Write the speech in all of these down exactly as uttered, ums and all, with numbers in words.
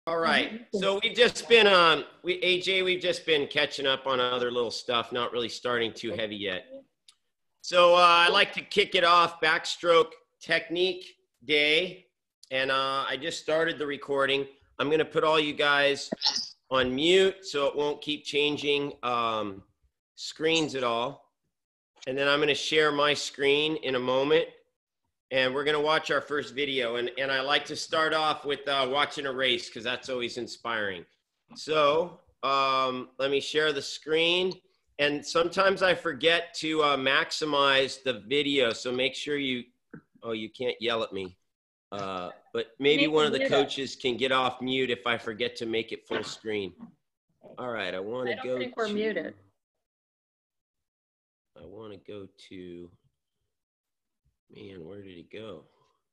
All right. So we've just been, um, we, A J, we've just been catching up on other little stuff, not really starting too heavy yet. So uh, I like to kick it off Backstroke Technique Day. And uh, I just started the recording. I'm going to put all you guys on mute so it won't keep changing um, screens at all. And then I'm going to share my screen in a moment. And we're going to watch our first video. And, and I like to start off with uh, watching a race because that's always inspiring. So um, let me share the screen. And sometimes I forget to uh, maximize the video. So make sure you, oh, you can't yell at me. Uh, but maybe one of the coaches can get off mute if I forget to make it full screen. All right, I want to go to. I don't think we're muted. I want to go to. Man, where did he go?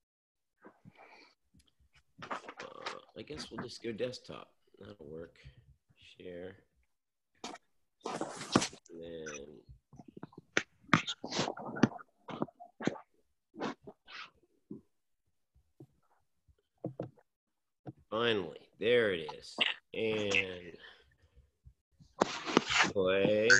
Uh, I guess we'll just go desktop. That'll work. Share. And then. Finally, there it is. And play.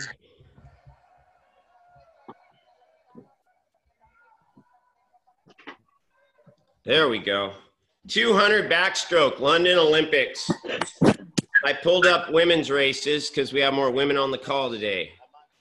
There we go. two hundred backstroke, London Olympics. I pulled up women's races because we have more women on the call today.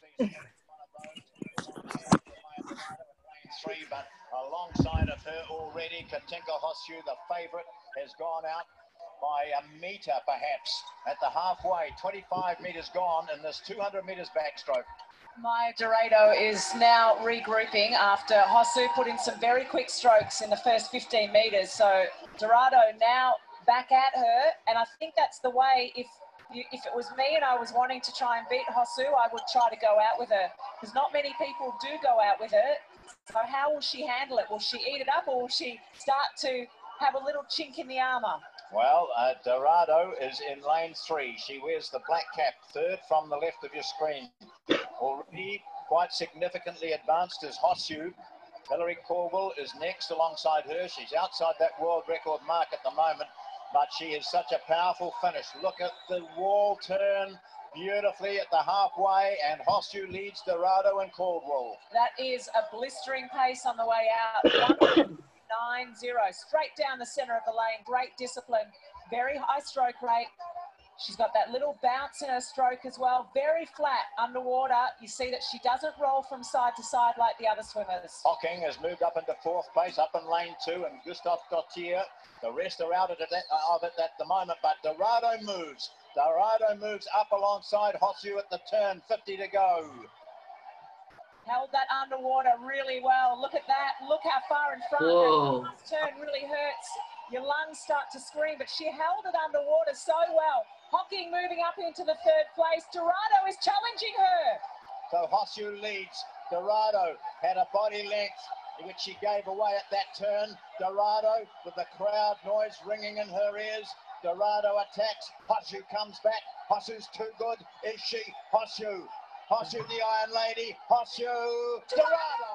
Three, but alongside of her already, Katinka Hossu, the favourite, has gone out by a metre perhaps at the halfway. twenty-five metres gone in this two hundred metres backstroke. Maya Dorado is now regrouping after Hossu put in some very quick strokes in the first fifteen metres. So Dorado now back at her, and I think that's the way, if you, if it was me and I was wanting to try and beat Hossu, I would try to go out with her, because not many people do go out with her. So how will she handle it? Will she eat it up, or will she start to have a little chink in the armour? Well, uh, Dorado is in lane three. She wears the black cap, third from the left of your screen. Already quite significantly advanced is Hossu. Hillary Corwell is next alongside her. She's outside that world record mark at the moment, but she is such a powerful finish. Look at the wall turn beautifully at the halfway, and Hossu leads Dorado and Caldwell. That is a blistering pace on the way out. nine zero, straight down the center of the lane. Great discipline, very high stroke rate. She's got that little bounce in her stroke as well. Very flat underwater. You see that she doesn't roll from side to side like the other swimmers. Hocking has moved up into fourth place, up in lane two, and Gustav Gautier. The rest are out of it, of it at the moment, but Dorado moves. Dorado moves up alongside Hossu at the turn, fifty to go. Held that underwater really well. Look at that. Look how far in front. Whoa. That last turn really hurts. Your lungs start to scream, but she held it underwater so well. Hocking moving up into the third place. Dorado is challenging her. So Hossu leads. Dorado had a body length, which she gave away at that turn. Dorado, with the crowd noise ringing in her ears. Dorado attacks. Hossu comes back. Hossu's too good. Is she? Hossu. Hossu, the Iron Lady. Hossu. Dorado.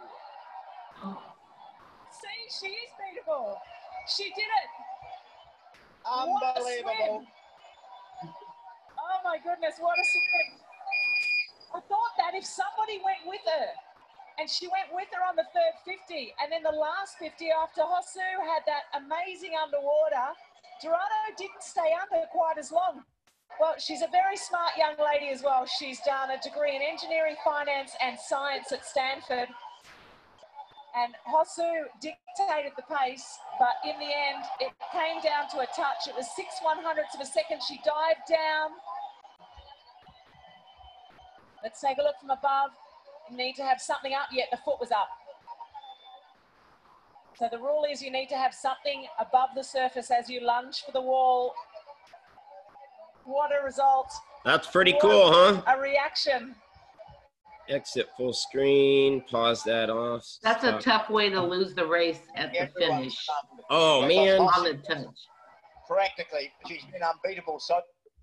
See, she is beatable. She did it. Unbelievable. Oh my goodness, what a swim. I thought that if somebody went with her, and she went with her on the third fifty, and then the last fifty after Hossu had that amazing underwater, Dorado didn't stay under quite as long. Well, she's a very smart young lady as well. She's done a degree in engineering, finance, and science at Stanford. And Hossu dictated the pace, but in the end, it came down to a touch. It was six one hundredths of a second. She dived down. Let's take a look from above. You need to have something up yet. The foot was up. So the rule is you need to have something above the surface as you lunge for the wall. What a result. That's pretty cool, huh? A reaction. Exit full screen, pause that off. That's a tough way to lose the race at the finish. Oh, man. On the touch. Practically, she's been unbeatable. So.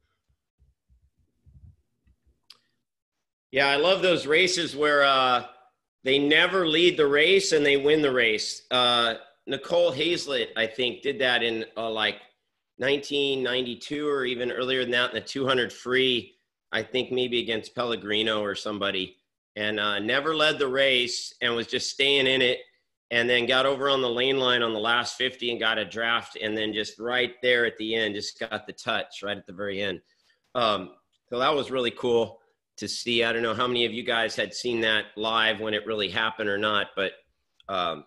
Yeah, I love those races where uh, they never lead the race and they win the race. Uh, Nicole Hazlett, I think, did that in uh, like nineteen ninety-two or even earlier than that in the two hundred free, I think maybe against Pellegrino or somebody, and uh, never led the race and was just staying in it, and then got over on the lane line on the last fifty and got a draft, and then just right there at the end, just got the touch right at the very end. Um, so that was really cool to see. I don't know how many of you guys had seen that live when it really happened or not, but um,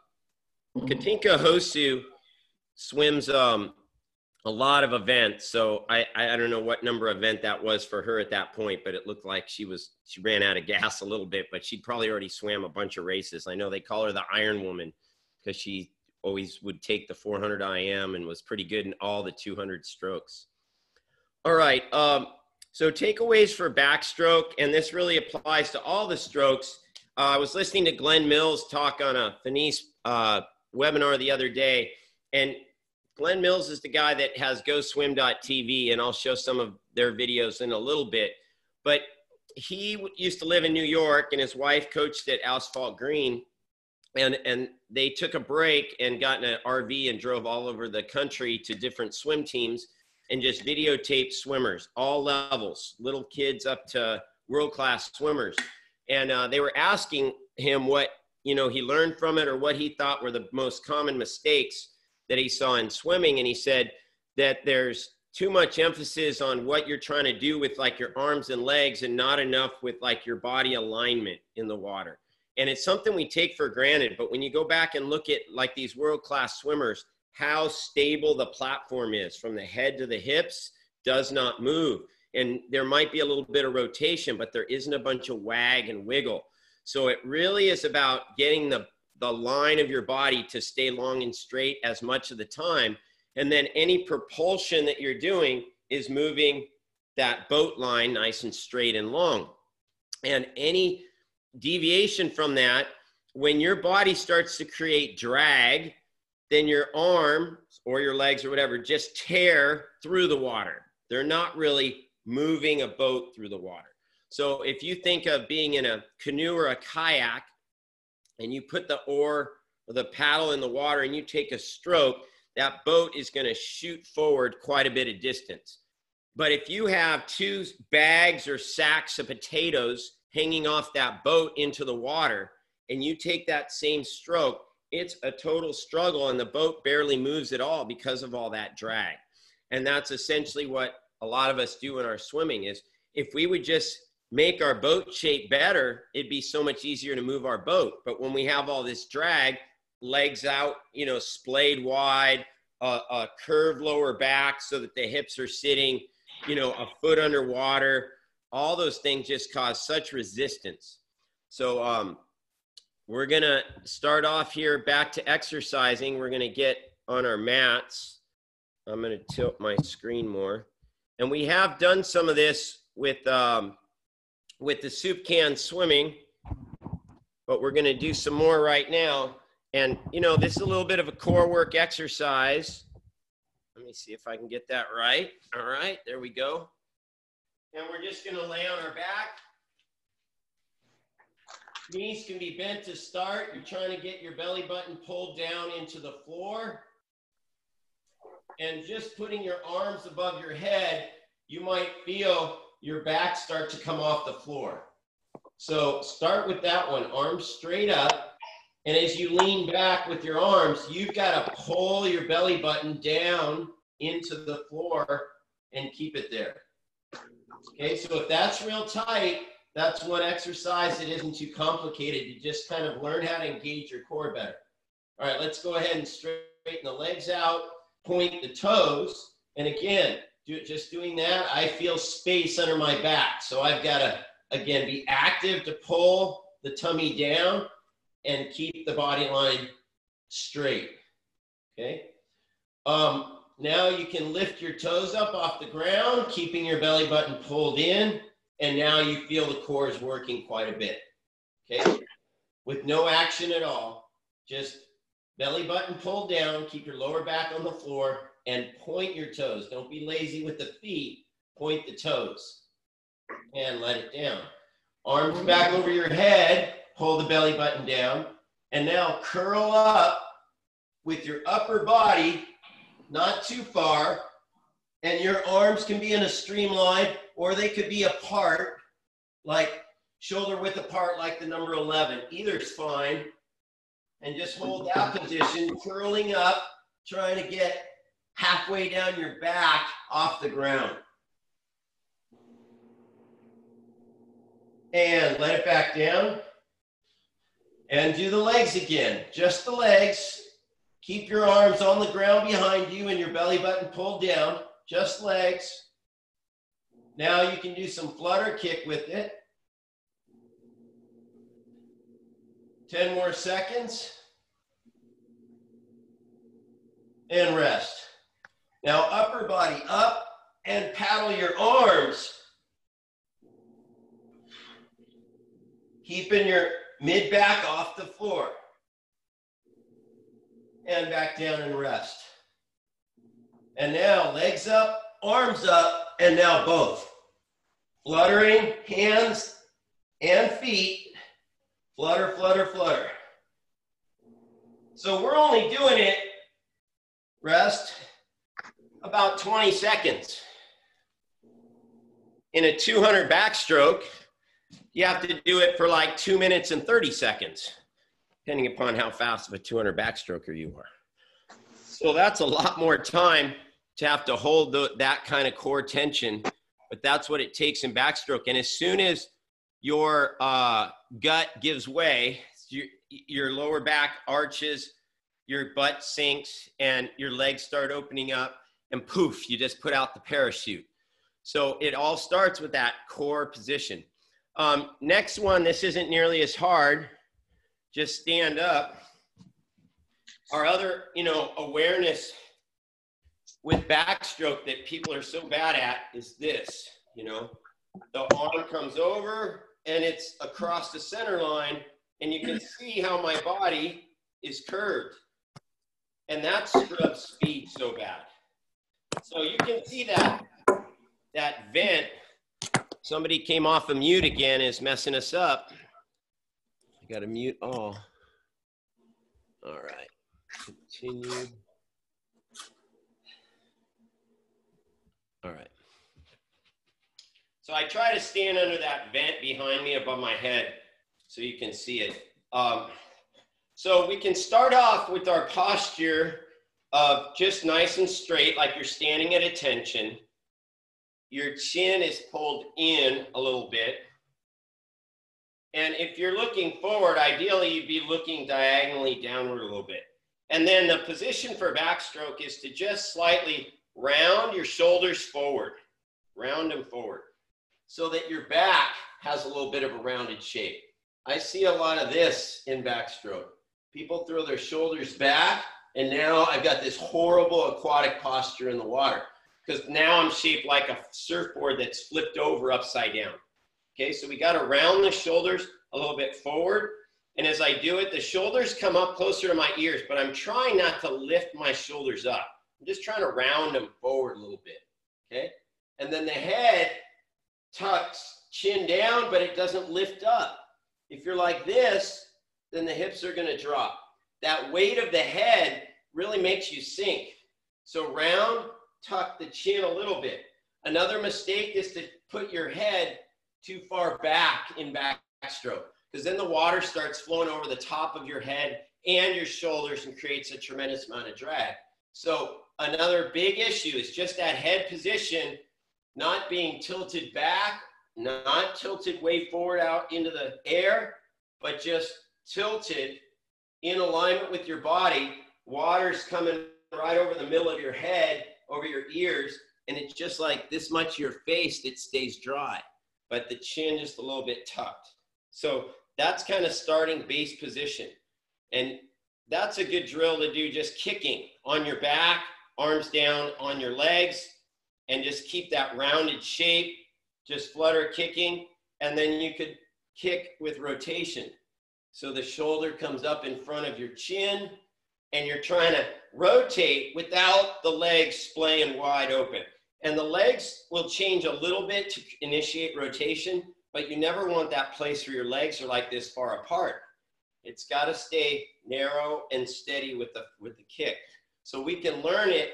Katinka Hosu swims um, a lot of events. So I, I don't know what number event that was for her at that point, but it looked like she was, she ran out of gas a little bit, but she'd probably already swam a bunch of races. I know they call her the Iron Woman because she always would take the four hundred I M and was pretty good in all the two hundred strokes. All right. Um, so takeaways for backstroke, and this really applies to all the strokes. Uh, I was listening to Glenn Mills talk on a Finis uh, webinar the other day, and Glenn Mills is the guy that has go swim dot T V, and I'll show some of their videos in a little bit. But he used to live in New York, and his wife coached at Asphalt Green, and, and they took a break and got in an R V and drove all over the country to different swim teams and just videotaped swimmers, all levels, little kids up to world-class swimmers. And uh, they were asking him what, you know, he learned from it or what he thought were the most common mistakes that he saw in swimming. And he said that there's too much emphasis on what you're trying to do with like your arms and legs and not enough with like your body alignment in the water. And it's something we take for granted, but when you go back and look at like these world-class swimmers, how stable the platform is from the head to the hips does not move. And there might be a little bit of rotation, but there isn't a bunch of wag and wiggle. So it really is about getting the, the line of your body to stay long and straight as much of the time. And then any propulsion that you're doing is moving that boat line nice and straight and long. And any deviation from that, when your body starts to create drag, then your arm or your legs or whatever just tear through the water. They're not really moving a boat through the water. So if you think of being in a canoe or a kayak and you put the oar or the paddle in the water and you take a stroke, that boat is going to shoot forward quite a bit of distance. But if you have two bags or sacks of potatoes hanging off that boat into the water and you take that same stroke, it's a total struggle and the boat barely moves at all because of all that drag. And that's essentially what a lot of us do in our swimming is if we would just make our boat shape better, it'd be so much easier to move our boat. But when we have all this drag, legs out, you know, splayed wide, uh, a curved lower back so that the hips are sitting, you know, a foot underwater, all those things just cause such resistance. So um, we're gonna start off here back to exercising. We're gonna get on our mats. I'm gonna tilt my screen more. And we have done some of this with, um, with the soup can swimming, but we're gonna do some more right now. And, you know, this is a little bit of a core work exercise. Let me see if I can get that right. All right, there we go. And we're just gonna lay on our back. Knees can be bent to start. You're trying to get your belly button pulled down into the floor. And just putting your arms above your head, you might feel your back start to come off the floor. So start with that one, arms straight up. And as you lean back with your arms, you've got to pull your belly button down into the floor and keep it there. Okay, so if that's real tight, that's one exercise that isn't too complicated. You just kind of learn how to engage your core better. All right, let's go ahead and straighten the legs out, point the toes. And again, do, just doing that, I feel space under my back. So I've got to, again, be active to pull the tummy down and keep the body line straight, okay? Um, now you can lift your toes up off the ground, keeping your belly button pulled in, and now you feel the core is working quite a bit, okay? With no action at all, just belly button pulled down, keep your lower back on the floor, and point your toes. Don't be lazy with the feet, point the toes, and let it down. Arms back over your head, pull the belly button down, and now curl up with your upper body, not too far, And your arms can be in a streamline, or they could be apart, like shoulder width apart, like the number eleven. Either's fine. And just hold that position, curling up, trying to get halfway down your back off the ground. And let it back down. And do the legs again, just the legs. Keep your arms on the ground behind you and your belly button pulled down, just legs. Now you can do some flutter kick with it. ten more seconds. And rest. Now upper body up and paddle your arms. Keeping your mid back off the floor. And back down and rest. And now legs up, arms up, and now both. Fluttering hands and feet. Flutter, flutter, flutter. So we're only doing it, rest, about twenty seconds. In a two hundred backstroke, you have to do it for like two minutes and thirty seconds, depending upon how fast of a two hundred backstroker you are. So that's a lot more time to have to hold the, that kind of core tension, but that's what it takes in backstroke. And as soon as your uh, gut gives way, your, your lower back arches, your butt sinks, and your legs start opening up, and poof, you just put out the parachute. So it all starts with that core position. Um, next one, this isn't nearly as hard. Just stand up. Our other, you know, awareness with backstroke that people are so bad at is this, you know. The arm comes over and it's across the center line, and you can see how my body is curved. And that scrubs speed so bad. So you can see that, that vent. Somebody came off of mute again, is messing us up. I got to mute all. All right, continue. All right. So I try to stand under that vent behind me above my head so you can see it. Um, so we can start off with our posture of just nice and straight, like you're standing at attention. Your chin is pulled in a little bit. And if you're looking forward, ideally you'd be looking diagonally downward a little bit. And then the position for backstroke is to just slightly round your shoulders forward, round them forward, so that your back has a little bit of a rounded shape. I see a lot of this in backstroke. People throw their shoulders back, and now I've got this horrible aquatic posture in the water, because now I'm shaped like a surfboard that's flipped over upside down. Okay, so we got to round the shoulders a little bit forward. And as I do it, the shoulders come up closer to my ears, but I'm trying not to lift my shoulders up. I'm just trying to round them forward a little bit, okay? And then the head tucks chin down, but it doesn't lift up. If you're like this, then the hips are gonna drop. That weight of the head really makes you sink. So round, tuck the chin a little bit. Another mistake is to put your head too far back in backstroke, because then the water starts flowing over the top of your head and your shoulders and creates a tremendous amount of drag. So another big issue is just that head position, not being tilted back, not tilted way forward out into the air, but just tilted in alignment with your body. Water's coming right over the middle of your head, over your ears, and it's just like this much of your face that stays dry, but the chin just a little bit tucked. So that's kind of starting base position. And that's a good drill to do, just kicking on your back, arms down on your legs, and just keep that rounded shape, just flutter kicking. And then you could kick with rotation. So the shoulder comes up in front of your chin, and you're trying to rotate without the legs splaying wide open. And the legs will change a little bit to initiate rotation, but you never want that place where your legs are like this far apart. It's got to stay narrow and steady with the, with the kick. So we can learn it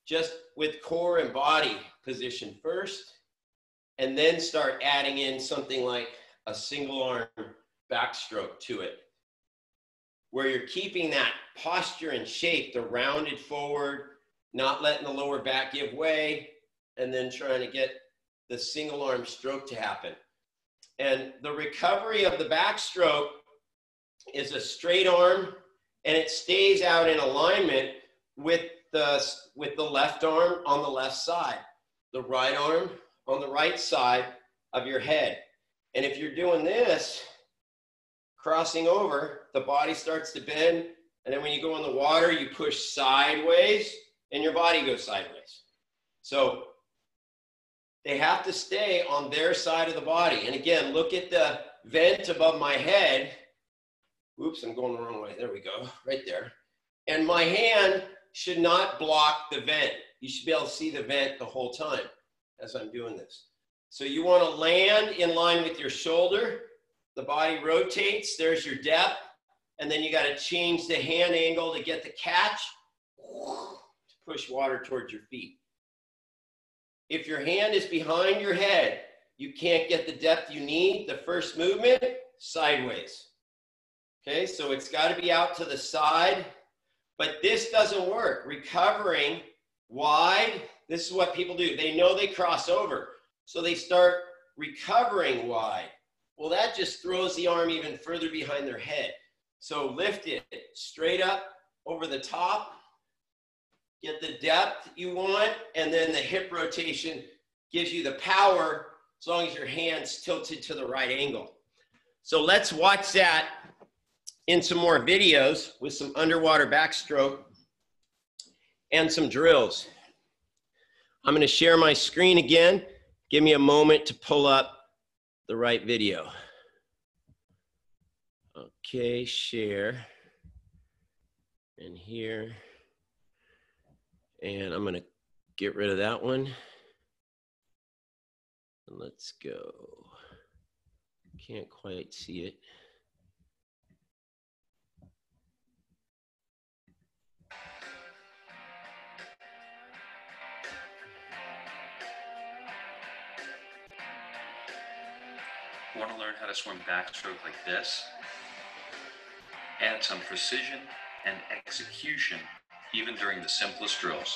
just with core and body position first, and then start adding in something like a single arm backstroke to it, where you're keeping that posture and shape, the rounded forward, not letting the lower back give way, and then trying to get the single arm stroke to happen. And the recovery of the backstroke is a straight arm, and it stays out in alignment with the, with the left arm on the left side, the right arm on the right side of your head. And if you're doing this, crossing over, the body starts to bend, and then when you go in the water, you push sideways, and your body goes sideways. So they have to stay on their side of the body. And again, look at the vent above my head. Oops, I'm going the wrong way. There we go, right there. And my hand should not block the vent. You should be able to see the vent the whole time as I'm doing this. So you want to land in line with your shoulder. The body rotates, there's your depth. And then you got to change the hand angle to get the catch, to push water towards your feet. If your hand is behind your head, you can't get the depth you need. The first movement, sideways. Okay, so it's got to be out to the side, but this doesn't work. Recovering wide, this is what people do. They know they cross over, so they start recovering wide. Well, that just throws the arm even further behind their head. So lift it straight up over the top, get the depth you want, and then the hip rotation gives you the power as long as your hand's tilted to the right angle. So let's watch that in some more videos with some underwater backstroke and some drills. I'm going to share my screen again. Give me a moment to pull up the right video. Okay, share. And here. And I'm going to get rid of that one. And let's go. Can't quite see it. Want to learn how to swim backstroke like this? Add some precision and execution even during the simplest drills.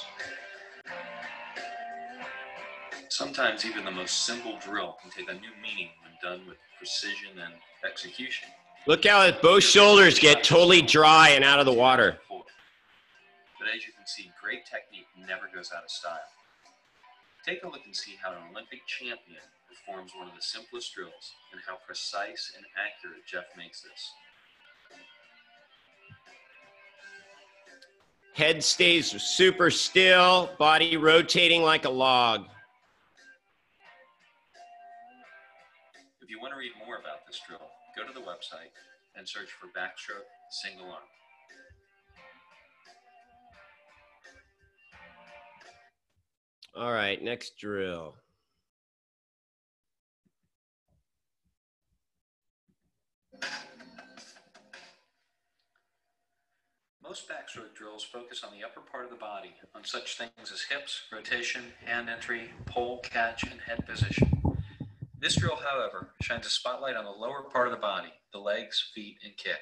Sometimes even the most simple drill can take a new meaning when done with precision and execution. Look how both shoulders get totally dry and out of the water. But as you can see, great technique never goes out of style. Take a look and see how an Olympic champion performs one of the simplest drills and how precise and accurate Jeff makes this. Head stays super still, body rotating like a log. If you want to read more about this drill, go to the website and search for Backstroke Single Arm. All right, next drill. Most backstroke drills focus on the upper part of the body, on such things as hips, rotation, hand entry, pole, catch, and head position. This drill, however, shines a spotlight on the lower part of the body, the legs, feet, and kick.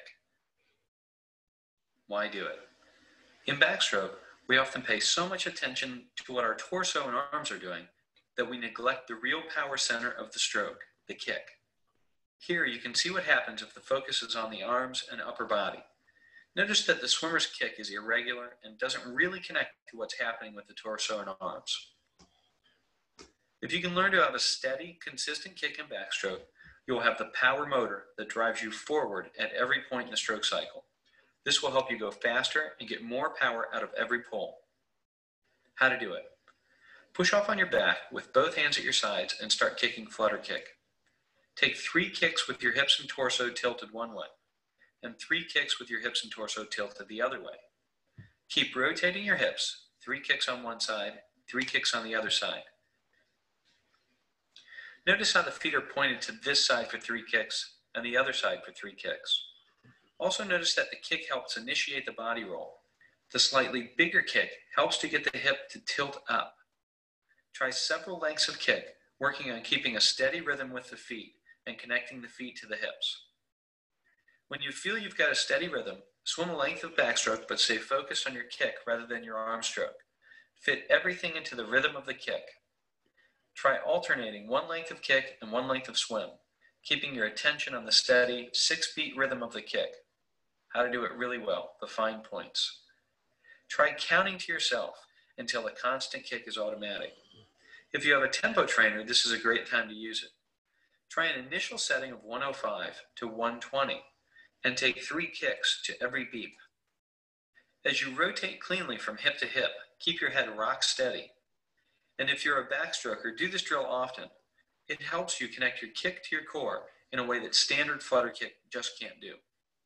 Why do it? In backstroke, we often pay so much attention to what our torso and arms are doing that we neglect the real power center of the stroke, the kick. Here you can see what happens if the focus is on the arms and upper body. Notice that the swimmer's kick is irregular and doesn't really connect to what's happening with the torso and arms. If you can learn to have a steady, consistent kick in backstroke, you'll have the power motor that drives you forward at every point in the stroke cycle. This will help you go faster and get more power out of every pull. How to do it? Push off on your back with both hands at your sides and start kicking flutter kick. Take three kicks with your hips and torso tilted one way, and three kicks with your hips and torso tilted the other way. Keep rotating your hips, three kicks on one side, three kicks on the other side. Notice how the feet are pointed to this side for three kicks and the other side for three kicks. Also notice that the kick helps initiate the body roll. The slightly bigger kick helps to get the hip to tilt up. Try several lengths of kick, working on keeping a steady rhythm with the feet and connecting the feet to the hips. When you feel you've got a steady rhythm, swim a length of backstroke, but stay focused on your kick rather than your arm stroke. Fit everything into the rhythm of the kick. Try alternating one length of kick and one length of swim, keeping your attention on the steady six-beat rhythm of the kick. How to do it really well, the fine points. Try counting to yourself until the constant kick is automatic. If you have a tempo trainer, this is a great time to use it. Try an initial setting of one oh five to one twenty and take three kicks to every beep. As you rotate cleanly from hip to hip, keep your head rock steady. And if you're a backstroker, do this drill often. It helps you connect your kick to your core in a way that standard flutter kick just can't do.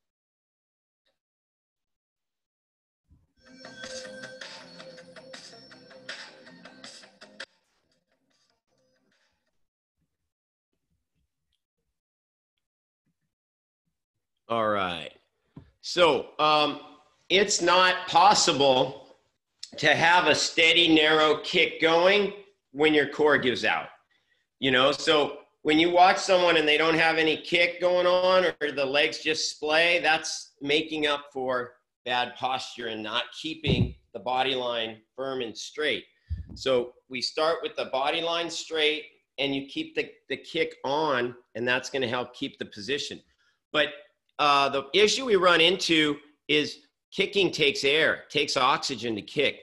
All right. So um, it's not possible to have a steady, narrow kick going when your core gives out. You know, so when you watch someone and they don't have any kick going on or the legs just splay, that's making up for bad posture and not keeping the body line firm and straight. So we start with the body line straight and you keep the, the kick on, and that's going to help keep the position. But uh, the issue we run into is kicking takes air, takes oxygen to kick.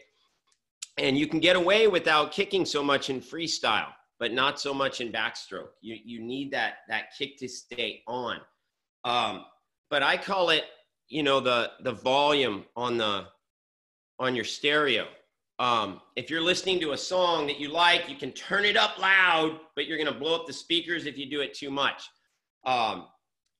And you can get away without kicking so much in freestyle, but not so much in backstroke. You, you need that, that kick to stay on. Um, but I call it, you know, the, the volume on, the, on your stereo. Um, if you're listening to a song that you like, you can turn it up loud, but you're going to blow up the speakers if you do it too much. Um,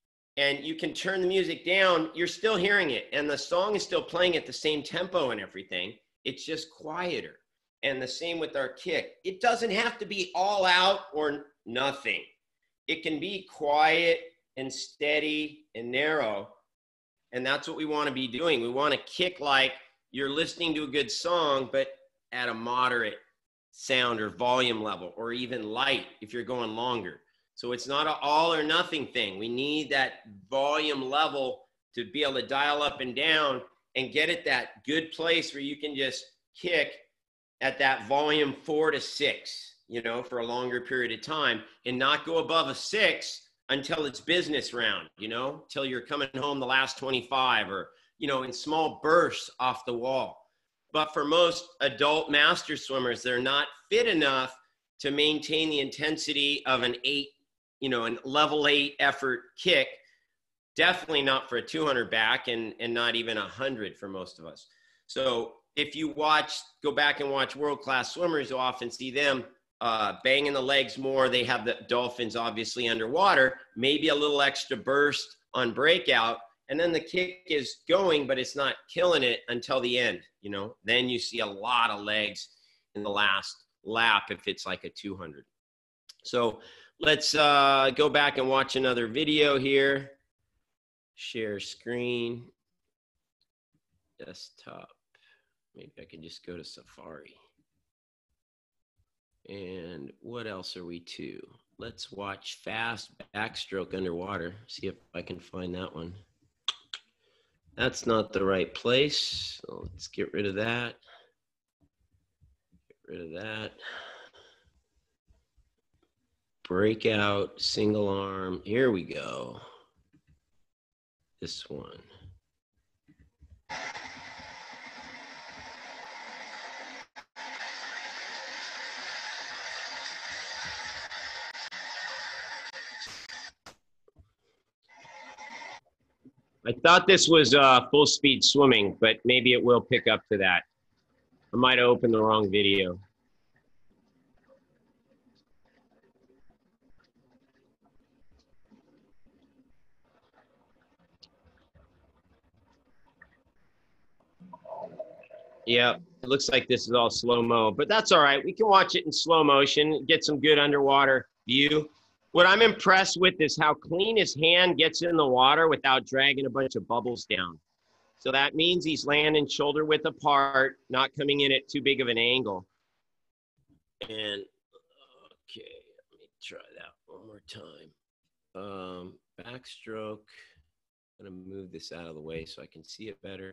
and you can turn the music down, you're still hearing it. And the song is still playing at the same tempo and everything. It's just quieter. And the same with our kick. It doesn't have to be all out or nothing. It can be quiet and steady and narrow. And that's what we want to be doing. We want to kick like you're listening to a good song, but at a moderate sound or volume level, or even light if you're going longer. So it's not an all or nothing thing. We need that volume level to be able to dial up and down and get at that good place where you can just kick at that volume four to six, you know, for a longer period of time, and not go above a six until it's business round, you know, till you're coming home the last twenty-five, or, you know, in small bursts off the wall. But for most adult master swimmers, they're not fit enough to maintain the intensity of an eight, you know, an level eight effort kick. Definitely not for a two hundred back, and, and not even a hundred for most of us. So if you watch, go back and watch world-class swimmers, you'll often see them uh, banging the legs more. They have the dolphins obviously underwater, maybe a little extra burst on breakout, and then the kick is going, but it's not killing it until the end, you know. Then you see a lot of legs in the last lap if it's like a two hundred. So let's uh, go back and watch another video here. Share screen, desktop. Maybe I can just go to Safari. And what else are we to? Let's watch fast backstroke underwater. See if I can find that one. That's not the right place. So let's get rid of that. Get rid of that. Breakout, single arm. Here we go. This one. I thought this was uh, full speed swimming, but maybe it will pick up to that. I might have opened the wrong video. Yeah, it looks like this is all slow-mo, but that's all right. We can watch it in slow motion, get some good underwater view. What I'm impressed with is how clean his hand gets in the water without dragging a bunch of bubbles down. So that means he's landing shoulder width apart, not coming in at too big of an angle. And okay, let me try that one more time. Um, backstroke. I'm gonna move this out of the way so I can see it better.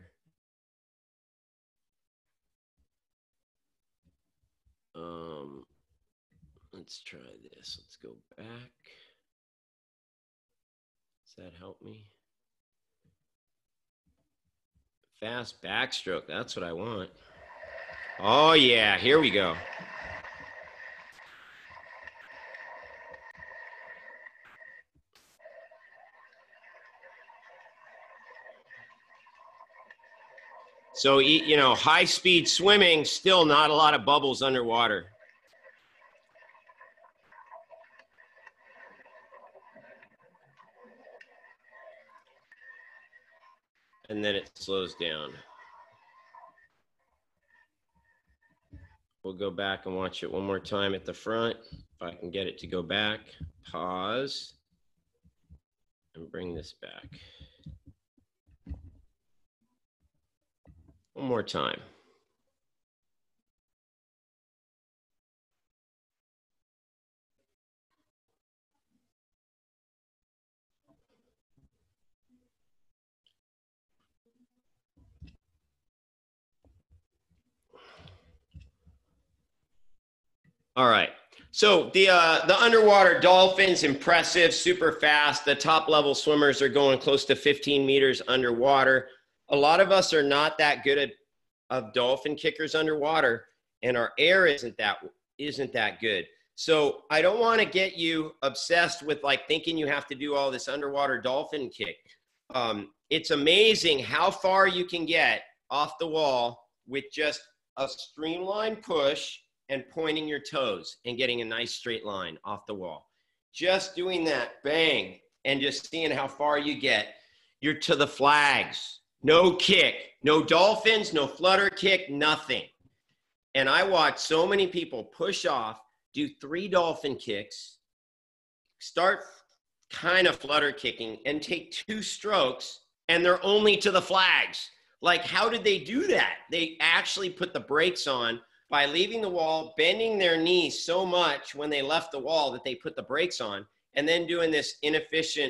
Um, let's try this. Let's go back. Does that help me? Fast backstroke, that's what I want. Oh yeah, here we go. So, you know, high speed swimming, still not a lot of bubbles underwater. And then it slows down. We'll go back and watch it one more time at the front. If I can get it to go back, pause, and bring this back. One more time. All right. So the uh, the underwater dolphins, impressive, super fast. The top level swimmers are going close to fifteen meters underwater. A lot of us are not that good at of dolphin kickers underwater, and our air isn't that isn't that good. So I don't want to get you obsessed with like thinking you have to do all this underwater dolphin kick. Um, it's amazing how far you can get off the wall with just a streamlined push and pointing your toes and getting a nice straight line off the wall. Just doing that, bang, and just seeing how far you get. You're to the flags. No kick, no dolphins, no flutter kick, nothing. And I watch so many people push off, do three dolphin kicks, start kind of flutter kicking, and take two strokes, and they're only to the flags. Like, how did they do that? They actually put the brakes on by leaving the wall, bending their knees so much when they left the wall that they put the brakes on, and then doing this inefficient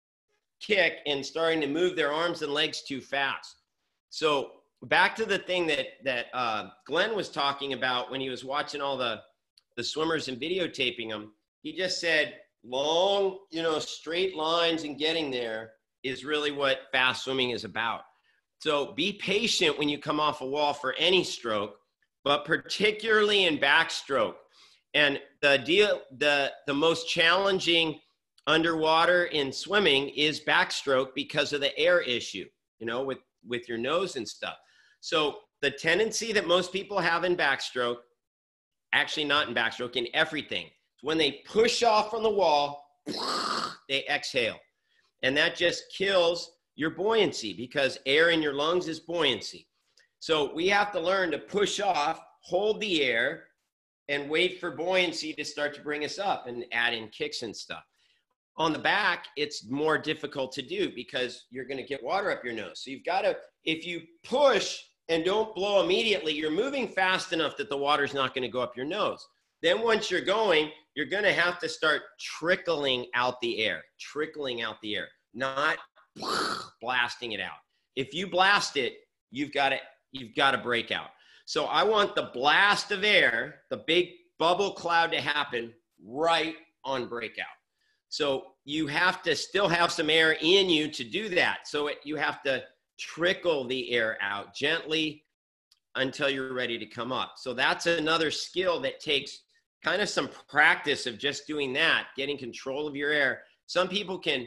kick and starting to move their arms and legs too fast. So back to the thing that that uh, Glenn was talking about when he was watching all the, the swimmers and videotaping them. He just said long, you know, straight lines and getting there is really what fast swimming is about. So be patient when you come off a wall for any stroke, but particularly in backstroke. And the deal, the, the most challenging underwater in swimming is backstroke because of the air issue, you know, with, with your nose and stuff. So the tendency that most people have in backstroke, actually not in backstroke, in everything, when they push off from the wall, they exhale. And that just kills your buoyancy because air in your lungs is buoyancy. So we have to learn to push off, hold the air, and wait for buoyancy to start to bring us up and add in kicks and stuff. On the back, it's more difficult to do because you're going to get water up your nose. So you've got to, if you push and don't blow immediately, you're moving fast enough that the water's not going to go up your nose. Then once you're going, you're going to have to start trickling out the air, trickling out the air, not blasting it out. If you blast it, you've got to, you've got to break out. So I want the blast of air, the big bubble cloud to happen right on breakout. So you have to still have some air in you to do that. So it, you have to trickle the air out gently until you're ready to come up. So that's another skill that takes kind of some practice of just doing that, getting control of your air. Some people can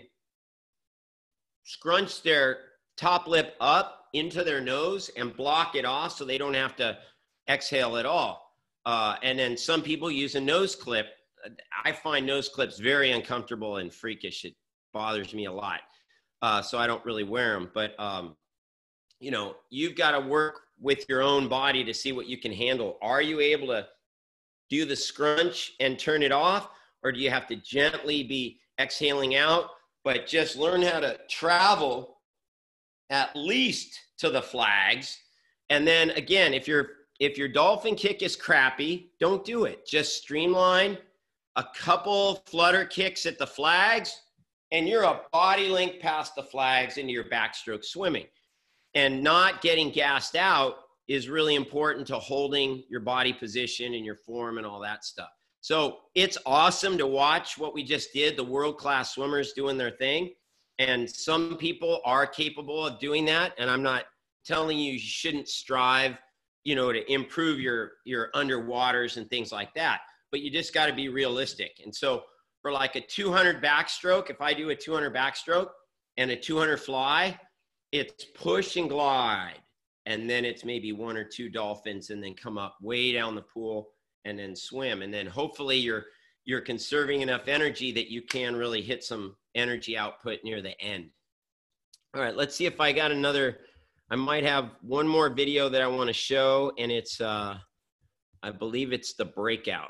scrunch their top lip up into their nose and block it off so they don't have to exhale at all. Uh, and then some people use a nose clip. I find nose clips very uncomfortable and freakish. It bothers me a lot. Uh, so I don't really wear them. But, um, you know, you've got to work with your own body to see what you can handle. Are you able to do the scrunch and turn it off? Or do you have to gently be exhaling out? But just learn how to travel at least to the flags. And then again, if your if your dolphin kick is crappy, don't do it. Just streamline a couple flutter kicks at the flags, and you're a body length past the flags into your backstroke swimming. And not getting gassed out is really important to holding your body position and your form and all that stuff. So it's awesome to watch what we just did, the world-class swimmers doing their thing. And some people are capable of doing that. And I'm not telling you you shouldn't strive, you know, to improve your, your underwaters and things like that. But you just got to be realistic. And so for like a two hundred backstroke, if I do a two hundred backstroke and a two hundred fly, it's push and glide. And then it's maybe one or two dolphins and then come up way down the pool and then swim. And then hopefully you're, you're conserving enough energy that you can really hit some energy output near the end. All right, let's see if I got another, I might have one more video that I want to show, and it's, uh, I believe it's the breakout,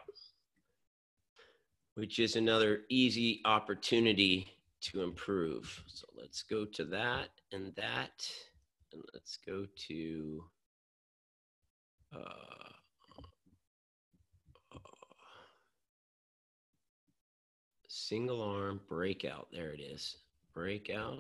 which is another easy opportunity to improve. So let's go to that and that, and let's go to, uh, single arm breakout. There it is. Breakout.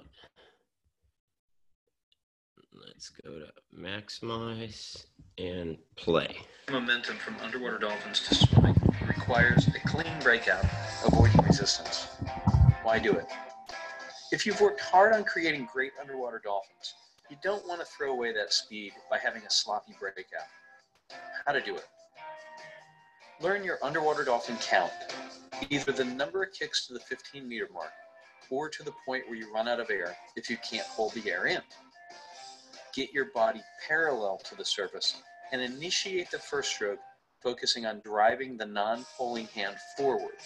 Let's go to maximize and play. Momentum from underwater dolphins to swimming requires a clean breakout, avoiding resistance. Why do it? If you've worked hard on creating great underwater dolphins, you don't want to throw away that speed by having a sloppy breakout. How to do it? Learn your underwater dolphin count, either the number of kicks to the fifteen meter mark or to the point where you run out of air if you can't hold the air in. Get your body parallel to the surface and initiate the first stroke, focusing on driving the non-pulling hand forward.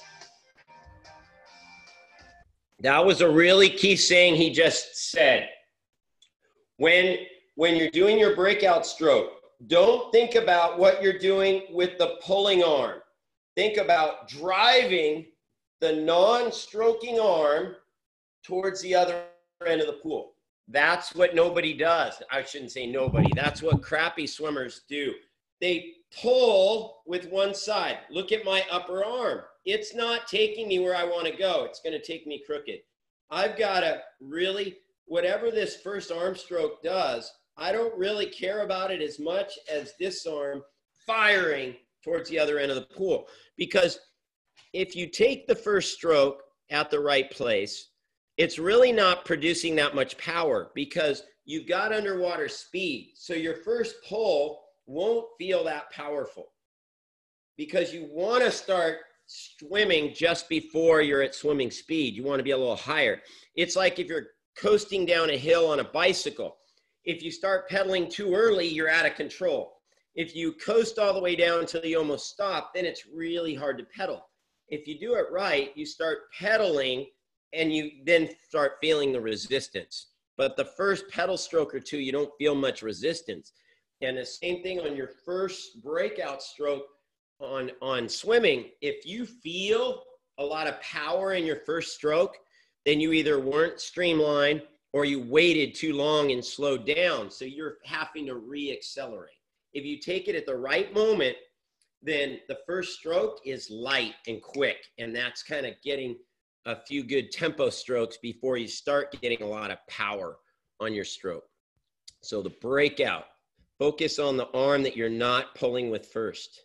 That was a really key saying he just said. When, when you're doing your breakout stroke, don't think about what you're doing with the pulling arm. Think about driving the non-stroking arm towards the other end of the pool. That's what nobody does. I shouldn't say nobody. That's what crappy swimmers do. They pull with one side. Look at my upper arm. It's not taking me where I want to go. It's going to take me crooked. I've got to really, whatever this first arm stroke does, I don't really care about it as much as this arm firing towards the other end of the pool. Because if you take the first stroke at the right place, it's really not producing that much power because you've got underwater speed. So your first pull won't feel that powerful because you want to start swimming just before you're at swimming speed. You want to be a little higher. It's like if you're coasting down a hill on a bicycle. If you start pedaling too early, you're out of control. If you coast all the way down until you almost stop, then it's really hard to pedal. If you do it right, you start pedaling and you then start feeling the resistance. But the first pedal stroke or two, you don't feel much resistance. And the same thing on your first breakout stroke on, on swimming. If you feel a lot of power in your first stroke, then you either weren't streamlined or you waited too long and slowed down. So you're having to re-accelerate. If you take it at the right moment, then the first stroke is light and quick. And that's kind of getting a few good tempo strokes before you start getting a lot of power on your stroke. So the breakout, focus on the arm that you're not pulling with first.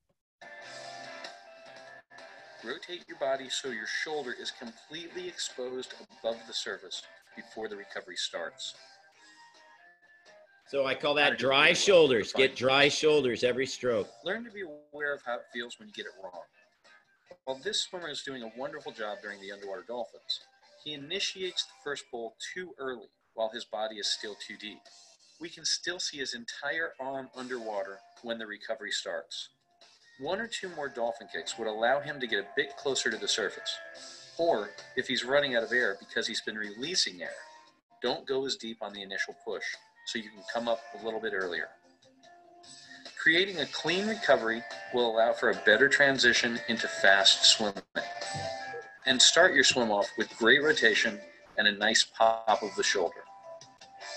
Rotate your body so your shoulder is completely exposed above the surface before the recovery starts. So I call that dry shoulders. Get dry shoulders every stroke. Learn to be aware of how it feels when you get it wrong. While this swimmer is doing a wonderful job during the underwater dolphins, he initiates the first pull too early while his body is still too deep. We can still see his entire arm underwater when the recovery starts. One or two more dolphin kicks would allow him to get a bit closer to the surface. Or if he's running out of air because he's been releasing air, don't go as deep on the initial push so you can come up a little bit earlier. Creating a clean recovery will allow for a better transition into fast swimming. And start your swim off with great rotation and a nice pop of the shoulder.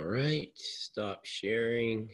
All right, stop sharing.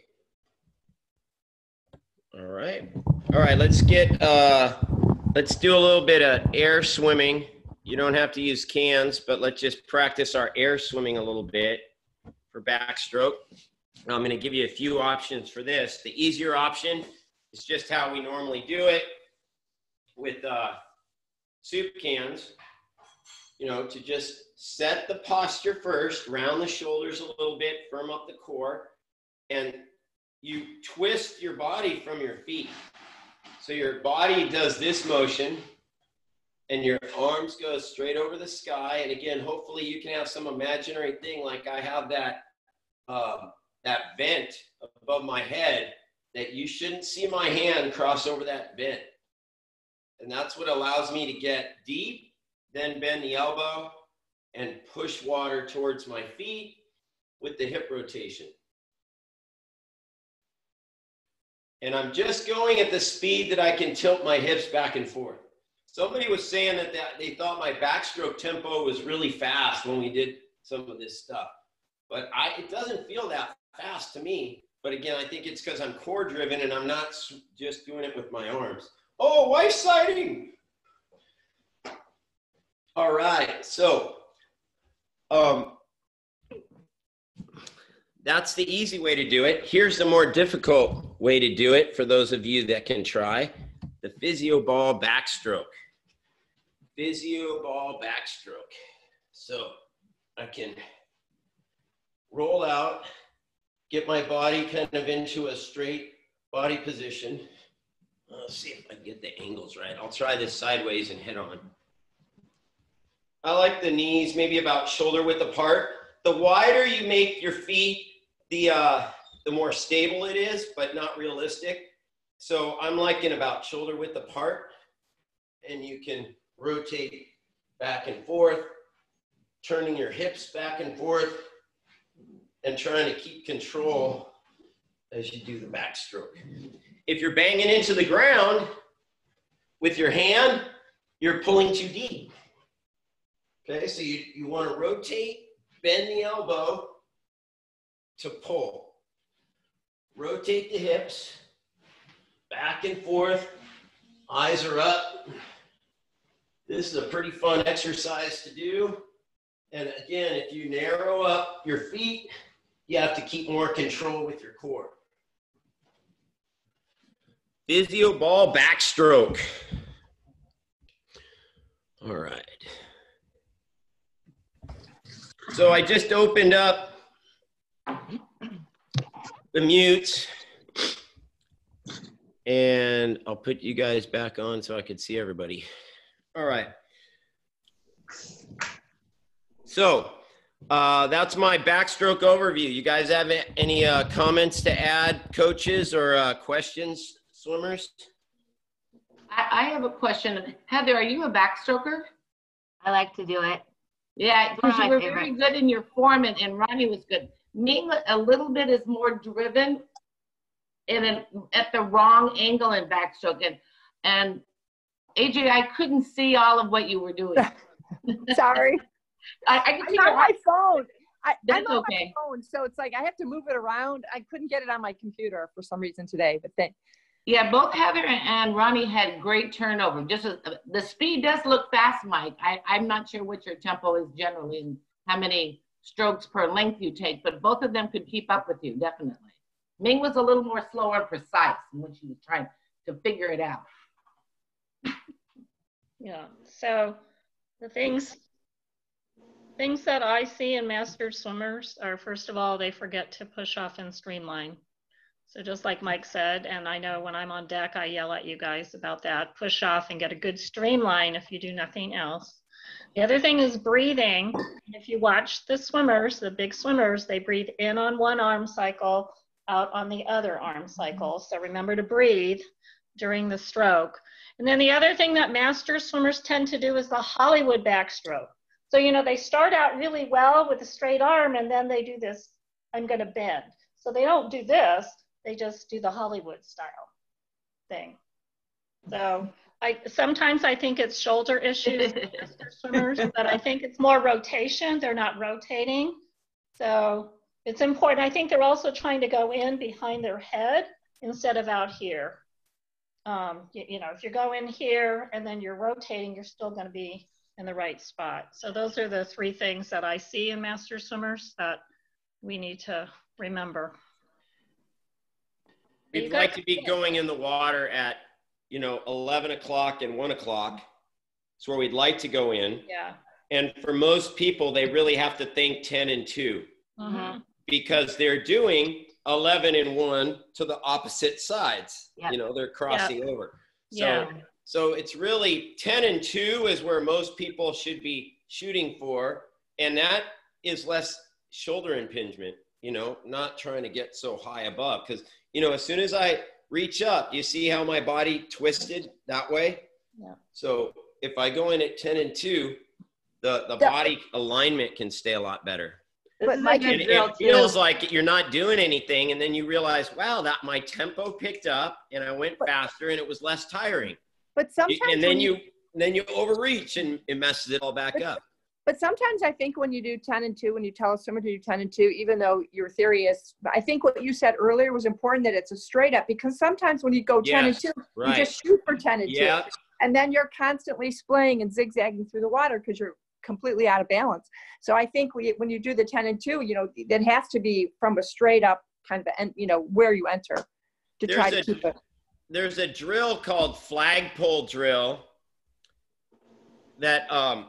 All right. All right, let's get, uh, let's do a little bit of air swimming. You don't have to use cans, but let's just practice our air swimming a little bit for backstroke. Now I'm going to give you a few options for this. The easier option is just how we normally do it with uh, soup cans, you know, to just set the posture first, round the shoulders a little bit, firm up the core, and you twist your body from your feet. So your body does this motion, and your arms go straight over the sky. And again, hopefully you can have some imaginary thing like I have that, uh, that vent above my head that you shouldn't see my hand cross over that vent. And that's what allows me to get deep, then bend the elbow and push water towards my feet with the hip rotation. And I'm just going at the speed that I can tilt my hips back and forth. Somebody was saying that, that they thought my backstroke tempo was really fast when we did some of this stuff. But I, it doesn't feel that fast to me. But again, I think it's because I'm core driven and I'm not just doing it with my arms. Oh, wife sighting. All right, so um, that's the easy way to do it. Here's the more difficult way to do it for those of you that can try. The physio ball backstroke. Physio ball backstroke. So I can roll out, get my body kind of into a straight body position. Let's see if I can get the angles right. I'll try this sideways and head on. I like the knees maybe about shoulder width apart. The wider you make your feet, the, uh, the more stable it is, but not realistic. So I'm liking about shoulder width apart, and you can rotate back and forth, turning your hips back and forth, and trying to keep control as you do the backstroke. If you're banging into the ground with your hand, you're pulling too deep. Okay, so you, you want to rotate, bend the elbow to pull. Rotate the hips, back and forth, eyes are up. This is a pretty fun exercise to do. And again, if you narrow up your feet, you have to keep more control with your core. Physio ball backstroke. All right. So I just opened up the mutes, and I'll put you guys back on so I can see everybody. All right. So uh, that's my backstroke overview. You guys have any uh, comments to add, coaches, or uh, questions, swimmers? I, I have a question. Heather, are you a backstroker? I like to do it. Yeah, because you were very good in your form, and, and Ronnie was good. Me, a little bit is more driven in an, at the wrong angle in backstroke. And, and A J, I couldn't see all of what you were doing. Sorry. I, I can see I'm on my phone. I, That's I'm on okay. my phone, so it's like I have to move it around. I couldn't get it on my computer for some reason today, but thank. Yeah, both Heather and Ronnie had great turnover. Just as, the speed does look fast, Mike. I, I'm not sure what your tempo is generally and how many strokes per length you take, but both of them could keep up with you, definitely. Ming was a little more slow and precise when she was trying to figure it out. Yeah, so the things, things that I see in master swimmers are, first of all, they forget to push off and streamline. So just like Mike said, and I know when I'm on deck, I yell at you guys about that, push off and get a good streamline if you do nothing else. The other thing is breathing. If you watch the swimmers, the big swimmers, they breathe in on one arm cycle, out on the other arm cycle. So remember to breathe during the stroke. And then the other thing that master swimmers tend to do is the Hollywood backstroke. So, you know, they start out really well with a straight arm, and then they do this, I'm gonna bend. So they don't do this. They just do the Hollywood style thing. So I sometimes I think it's shoulder issues for swimmers, but I think it's more rotation. They're not rotating. So it's important. I think they're also trying to go in behind their head instead of out here. Um, you, you know, if you go in here and then you're rotating, you're still going to be in the right spot. So those are the three things that I see in master swimmers that we need to remember. We'd like to be going in the water at, you know, eleven o'clock and one o'clock. It's where we'd like to go in. Yeah. And for most people, they really have to think ten and two. Mm-hmm. Because they're doing eleven and one to the opposite sides. Yep. You know, they're crossing yep. over. So, yeah. so it's really ten and two is where most people should be shooting for. And that is less shoulder impingement, you know, not trying to get so high above. Because, you know, as soon as I reach up, you see how my body twisted that way? Yeah. So if I go in at ten and two, the, the body alignment can stay a lot better. But It, it feels like you're not doing anything, and then you realize, wow, that my tempo picked up, and I went faster, and it was less tiring. But sometimes, and then you, you then you overreach, and it messes it all back but, up. But sometimes I think when you do ten and two, when you tell someone to do ten and two, even though your theory is, I think what you said earlier was important, that it's a straight up, because sometimes when you go ten yes, and two, right. you just shoot for ten and yeah. two, and then you're constantly splaying and zigzagging through the water because you're completely out of balance. So I think we, when you do the ten and two, you know, it has to be from a straight up kind of, you know, where you enter to there's try a, to keep it. There's a drill called flagpole drill that um,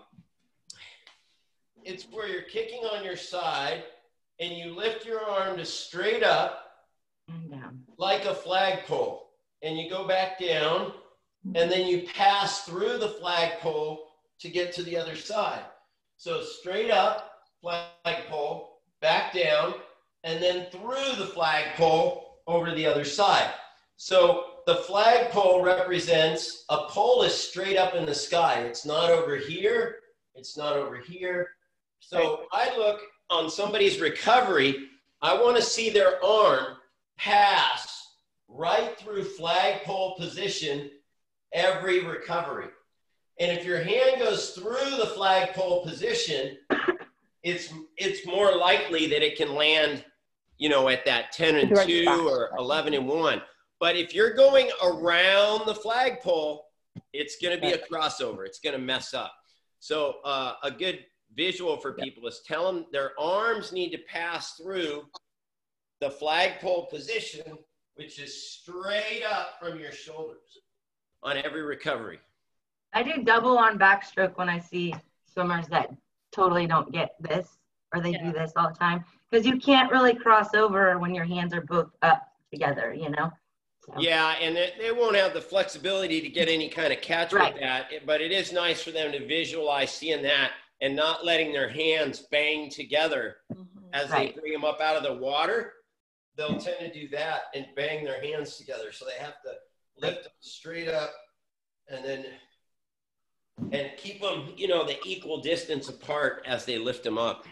it's where you're kicking on your side and you lift your arm to straight up like a flagpole, and you go back down, and then you pass through the flagpole to get to the other side. So straight up, flagpole, back down, and then through the flagpole over to the other side. So the flagpole represents a pole is straight up in the sky. It's not over here. It's not over here. So I look on somebody's recovery, I want to see their arm pass right through flagpole position every recovery. And if your hand goes through the flagpole position, it's it's more likely that it can land, you know, at that ten and two or eleven and one. But if you're going around the flagpole, it's going to be a crossover. It's going to mess up. So uh, a good visual for people is tell them their arms need to pass through the flagpole position, which is straight up from your shoulders on every recovery. I do double on backstroke when I see swimmers that totally don't get this, or they yeah. do this all the time, because you can't really cross over when your hands are both up together, you know? So. Yeah, and it, they won't have the flexibility to get any kind of catch right. with that, but it is nice for them to visualize seeing that and not letting their hands bang together mm-hmm. as right. they bring them up out of the water. They'll tend to do that and bang their hands together. So they have to lift them straight up and then and keep them, you know, the equal distance apart as they lift them up.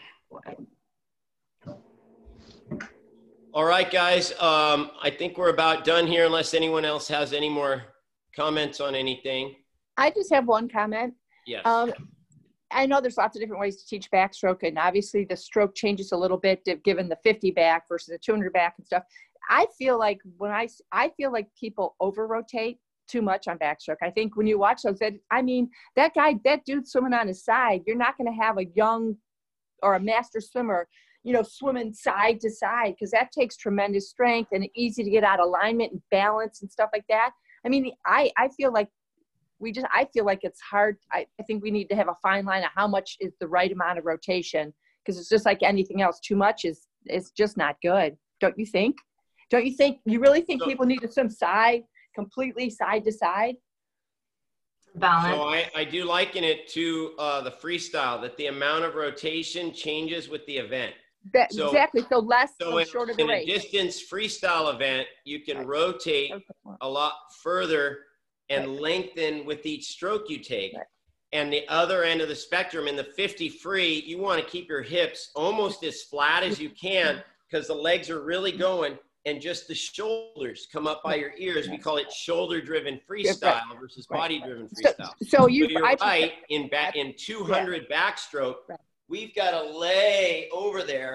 All right, guys. Um, I think we're about done here unless anyone else has any more comments on anything. I just have one comment. Yes. Um, I know there's lots of different ways to teach backstroke, and obviously the stroke changes a little bit given the fifty back versus the two hundred back and stuff. I feel like when I, I feel like people over rotate too much on backstroke. I think when you watch those, that, I mean, that guy, that dude swimming on his side, you're not going to have a young or a master swimmer, you know, swimming side to side, because that takes tremendous strength and easy to get out of alignment and balance and stuff like that. I mean, I, I feel like we just, I feel like it's hard. I, I think we need to have a fine line of how much is the right amount of rotation, because it's just like anything else. Too much is, is just not good. Don't you think? Don't you think, you really think people need to swim side, completely side to side? Balance. So I, I do liken it to uh, the freestyle, that the amount of rotation changes with the event. That, so, exactly. So less, so so in, shorter the in race. a distance freestyle event, you can right. rotate a lot further and right. lengthen with each stroke you take. Right. And the other end of the spectrum, in the fifty free, you want to keep your hips almost as flat as you can, because the legs are really going and just the shoulders come up by your ears. We call it shoulder-driven freestyle versus body-driven freestyle. So, so you, so you're I right, in, back, in two hundred yeah. backstroke, right. we've got to lay over there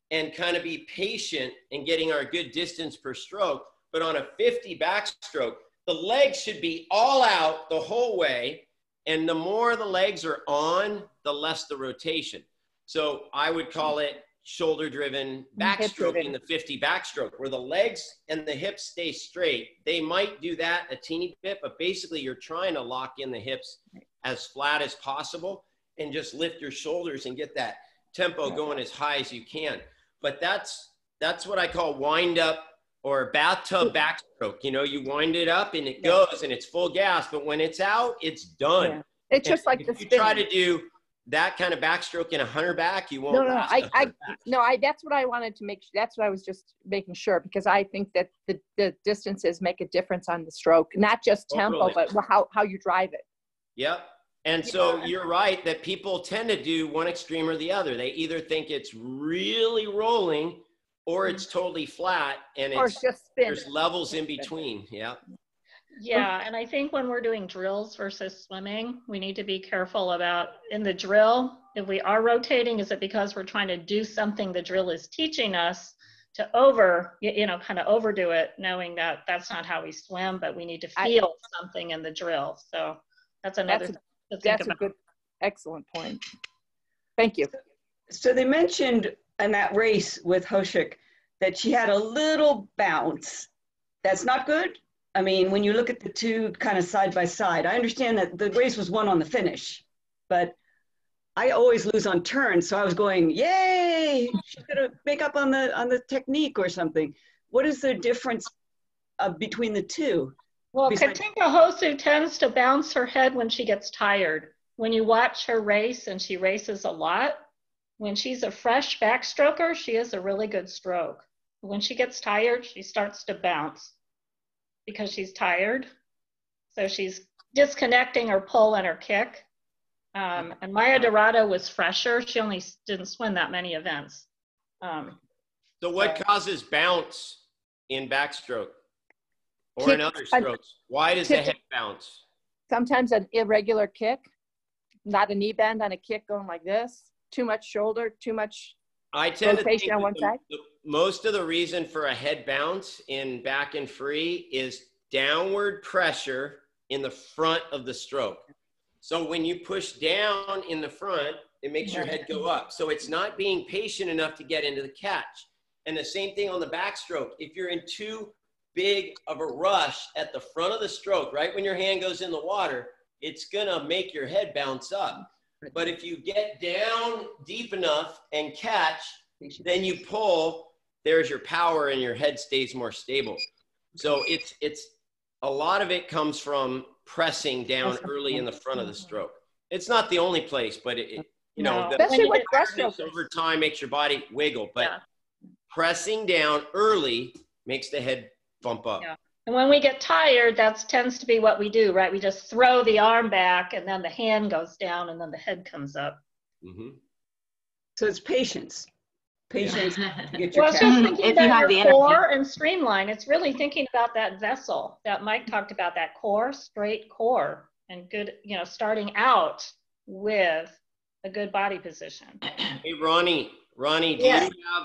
and kind of be patient in getting our good distance per stroke. But on a fifty backstroke, the legs should be all out the whole way. And the more the legs are on, the less the rotation. So I would call it shoulder driven backstroke in the fifty backstroke, where the legs and the hips stay straight. They might do that a teeny bit, but basically you're trying to lock in the hips as flat as possible and just lift your shoulders and get that tempo going as high as you can. But that's, that's what I call wind up or bathtub backstroke. You know, you wind it up and it goes and it's full gas, but when it's out, it's done. Yeah. It's just and like if the you spin. try to do that kind of backstroke in a hunter back, you won't. No, no, last I, a I, hunter back. no, I, that's what I wanted to make, that's what I was just making sure, because I think that the, the distances make a difference on the stroke, not just tempo, Totally. but how, how you drive it. Yep. And so you're right that people tend to do one extreme or the other. They either think it's really rolling or it's totally flat, and Or it's just spin. there's levels in between. Yeah. Yeah, and I think when we're doing drills versus swimming, we need to be careful about in the drill, if we are rotating, is it because we're trying to do something the drill is teaching us to over, you know, kind of overdo it, knowing that that's not how we swim, but we need to feel I, something in the drill. So that's another that's a, thing to think that's about. a good, excellent point. Thank you. So they mentioned in that race with Hoshik that she had a little bounce. That's not good. I mean, when you look at the two kind of side by side, I understand that the race was won on the finish, but I always lose on turns. So I was going, yay, she's gonna make up on the on the technique or something. What is the difference uh, between the two? Well, Besides- Katinka Hosu tends to bounce her head when she gets tired. When you watch her race, and she races a lot, when she's a fresh backstroker, she has a really good stroke. When she gets tired, she starts to bounce because she's tired. So she's disconnecting her pull and her kick. Um, and Maya Dorado was fresher. She only didn't swim that many events. Um, So what so. causes bounce in backstroke or Kick, in other strokes? Why does the head bounce? Sometimes an irregular kick, not a knee bend on a kick going like this, too much shoulder, too much I tend rotation to think on that one the, side. the, most of the reason for a head bounce in back and free is downward pressure in the front of the stroke. So when you push down in the front, it makes your head go up. So it's not being patient enough to get into the catch. And the same thing on the backstroke. If you're in too big of a rush at the front of the stroke, right when your hand goes in the water, it's gonna make your head bounce up. But if you get down deep enough and catch, then you pull, there's your power and your head stays more stable. So it's, it's a lot of it comes from pressing down early in the front of the stroke. It's not the only place, but it, it you know, No. the Especially with breaststroke. over time makes your body wiggle, but Yeah. pressing down early makes the head bump up. Yeah. And when we get tired, that tends to be what we do, right? We just throw the arm back and then the hand goes down and then the head comes up. Mm-hmm. So it's patience. Patience to get your Well, it's catch. just thinking If you about have your the core and streamline. It's really thinking about that vessel that Mike talked about, that core, straight core, and good, you know, starting out with a good body position. Hey, Ronnie, Ronnie, do Yeah. you have